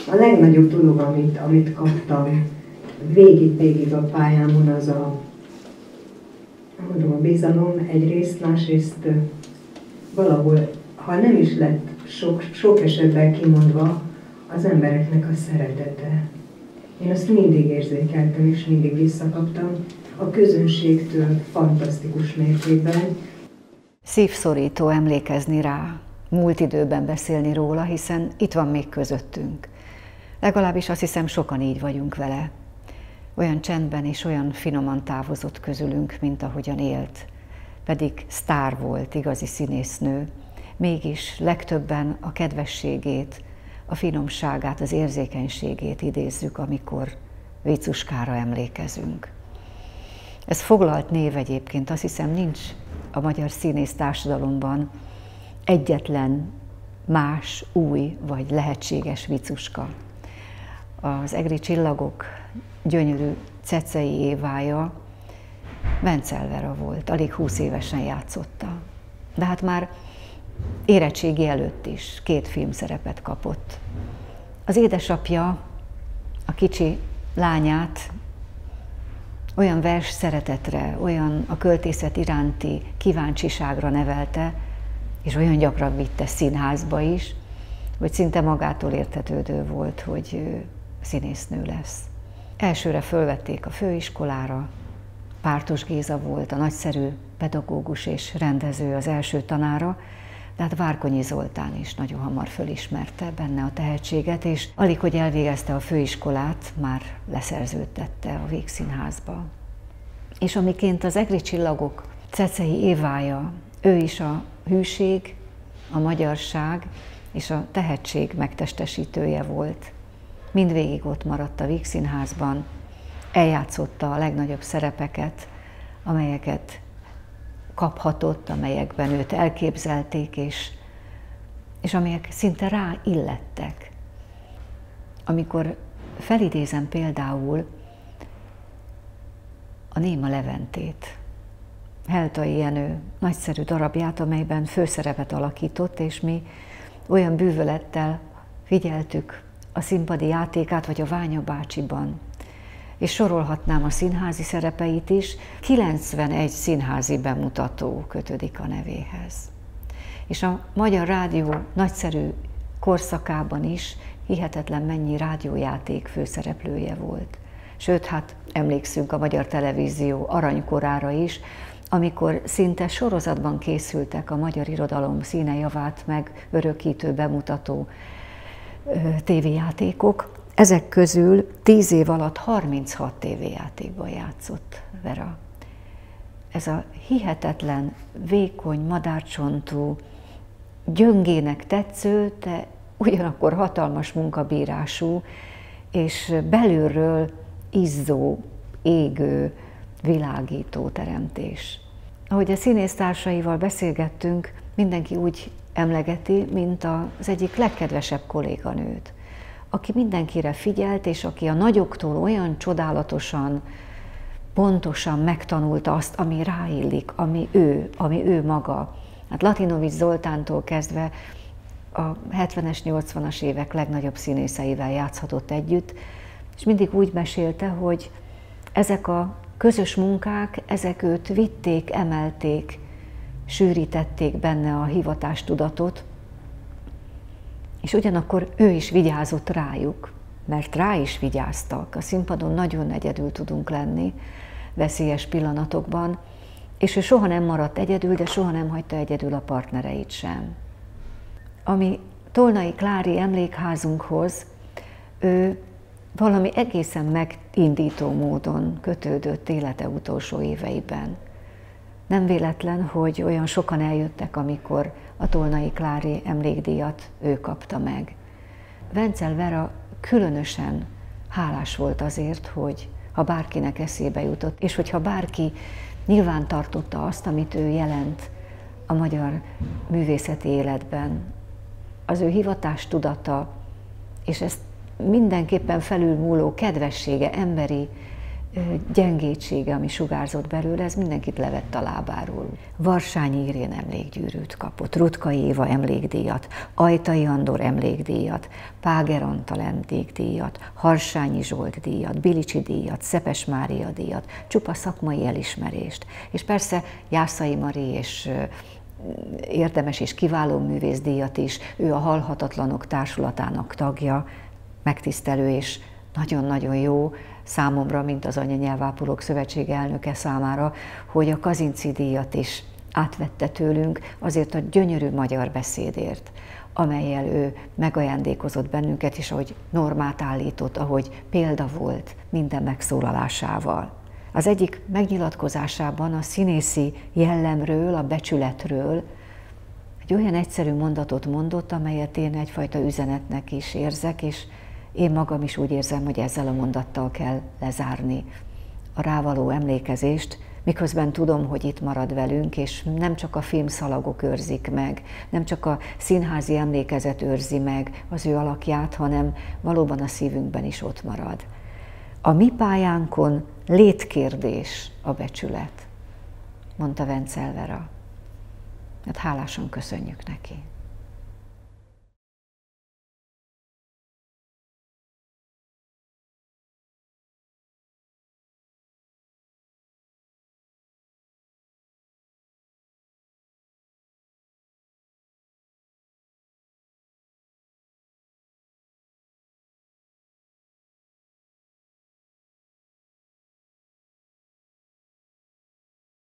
A legnagyobb dolog, amit kaptam végig a pályámon, az mondom, a bizalom egyrészt, másrészt valahol, ha nem is lett sok esetben kimondva, az embereknek a szeretete. Én azt mindig érzékeltem, és mindig visszakaptam a közönségtől fantasztikus mértékben. Szívszorító emlékezni rá, múlt időben beszélni róla, hiszen itt van még közöttünk. Legalábbis azt hiszem, sokan így vagyunk vele. Olyan csendben és olyan finoman távozott közülünk, mint ahogyan élt. Pedig sztár volt, igazi színésznő. Mégis legtöbben a kedvességét, a finomságát, az érzékenységét idézzük, amikor Vicuskára emlékezünk. Ez foglalt név egyébként, azt hiszem nincs a magyar színész társadalomban egyetlen más, új vagy lehetséges Vicuska. Az Egri Csillagok gyönyörű Cecei Évája Vencel Vera volt, alig 20 évesen játszotta. De hát már érettségi előtt is 2 filmszerepet kapott. Az édesapja a kicsi lányát olyan vers szeretetre, olyan a költészet iránti kíváncsiságra nevelte, és olyan gyakran vitte színházba is, hogy szinte magától értetődő volt, hogy színésznő lesz. Elsőre fölvették a főiskolára, Pártos Géza volt a nagyszerű pedagógus és rendező, az első tanára, de hát Várkonyi Zoltán is nagyon hamar fölismerte benne a tehetséget, és alig, hogy elvégezte a főiskolát, már leszerződtette a Vígszínházba. És amiként az Egri Csillagok Cecei Évája, ő is a hűség, a magyarság és a tehetség megtestesítője volt. Mindvégig ott maradt a Vígszínházban, eljátszotta a legnagyobb szerepeket, amelyeket kaphatott, amelyekben őt elképzelték, és amelyek szinte rá illettek. Amikor felidézem például a Néma Leventét, Heltai Jenő nagyszerű darabját, amelyben főszerepet alakított, és mi olyan bűvölettel figyeltük a színpadi játékát, vagy a Ványa bácsiban. És sorolhatnám a színházi szerepeit is, 91 színházi bemutató kötődik a nevéhez. És a Magyar Rádió nagyszerű korszakában is hihetetlen mennyi rádiójáték főszereplője volt. Sőt, hát emlékszünk a Magyar Televízió aranykorára is, amikor szinte sorozatban készültek a magyar irodalom színejavát meg örökítő bemutató tévéjátékok. Ezek közül 10 év alatt 36 tévéjátékban játszott Vera. Ez a hihetetlen, vékony, madárcsontú, gyöngének tetsző, de ugyanakkor hatalmas munkabírású, és belülről izzó, égő, világító teremtés. Ahogy a színésztársaival beszélgettünk, mindenki úgy emlegeti, mint az egyik legkedvesebb kolléganőt, aki mindenkire figyelt, és aki a nagyoktól olyan csodálatosan, pontosan megtanulta azt, ami ráillik, ami ő maga. Hát Latinovics Zoltántól kezdve a 70-es, 80-as évek legnagyobb színészeivel játszhatott együtt, és mindig úgy mesélte, hogy ezek a közös munkák, ezek őt vitték, emelték, sűrítették benne a hivatástudatot, és ugyanakkor ő is vigyázott rájuk, mert rá is vigyáztak. A színpadon nagyon egyedül tudunk lenni veszélyes pillanatokban, és ő soha nem maradt egyedül, de soha nem hagyta egyedül a partnereit sem. Ami Tolnai Klári emlékházunkhoz, ő valami egészen megindító módon kötődött élete utolsó éveiben. Nem véletlen, hogy olyan sokan eljöttek, amikor a Tolnai Klári emlékdíjat ő kapta meg. Vencel Vera különösen hálás volt azért, hogy ha bárkinek eszébe jutott, és hogyha bárki nyilván tartotta azt, amit ő jelent a magyar művészeti életben, az ő hivatástudata, és ezt mindenképpen felülmúló kedvessége, emberi gyengétsége, ami sugárzott belőle, ez mindenkit levett a lábáról. Varsányi Irén emlékgyűrűt kapott, Rutka Éva emlékdíjat, Ajtai Andor emlékdíjat, Páger Antal emlékdíjat, Harsányi Zsolt díjat, Bilicsi díjat, Szepes Mária díjat, csupa szakmai elismerést. És persze Jászai Mari és érdemes és kiváló művészdíjat is, ő a Halhatatlanok Társulatának tagja, megtisztelő és nagyon-nagyon jó számomra, mint az Anyanyelvápolók Szövetsége elnöke számára, hogy a Kazinczy díjat is átvette tőlünk azért a gyönyörű magyar beszédért, amellyel ő megajándékozott bennünket, és ahogy normát állított, ahogy példa volt minden megszólalásával. Az egyik megnyilatkozásában a színészi jellemről, a becsületről egy olyan egyszerű mondatot mondott, amelyet én egyfajta üzenetnek is érzek, és én magam is úgy érzem, hogy ezzel a mondattal kell lezárni a rávaló emlékezést, miközben tudom, hogy itt marad velünk, és nem csak a filmszalagok őrzik meg, nem csak a színházi emlékezet őrzi meg az ő alakját, hanem valóban a szívünkben is ott marad. A mi pályánkon létkérdés a becsület, mondta Vencel Vera. Hát hálásan köszönjük neki.